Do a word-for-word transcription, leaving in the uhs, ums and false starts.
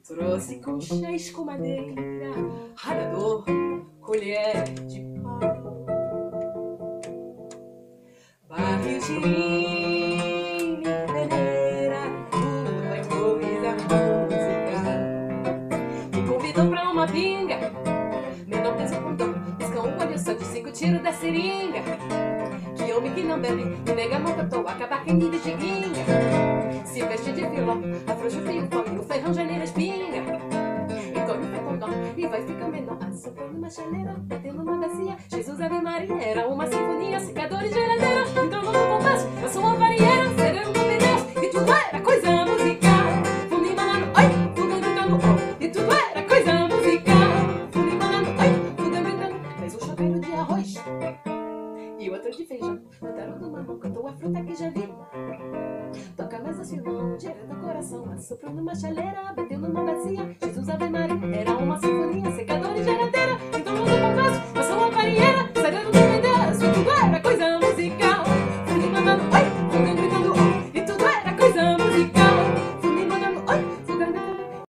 Trouxe conchas com madeira, radador, colher de pau, barril de lime, peneira, tudo é coisa música. Me convidou pra uma pinga, menor peso condom, pisca um olho só de cinco tiros da seringa. Que homem que não bebe, me nega mocotó, acaba quem de giguinha. Se veste de vilão, afrouxa o fio, come o ferrão, janeiro espinga. Engole o fetondão e vai ficar menor. Assoprando uma chaleira, batendo uma bacia. Jesus Ave Maria, era uma sinfonia. Secador e geladeira, entrando no compasso. Eu sou uma varieira, sereno do pneu. E tudo era coisa musical. Fundo embalando, oi, fuga gritando, oh. E tudo era coisa musical. Fundo embalando, oi, fuga gritando. Fez um chaveiro de arroz e outro de feijão. Botaram numa mão, cantou a fruta que já vi. Toca mais assim, não, direto ao coração. Assoprando uma chaleira, batendo numa bacia. Jesus Ave Maria.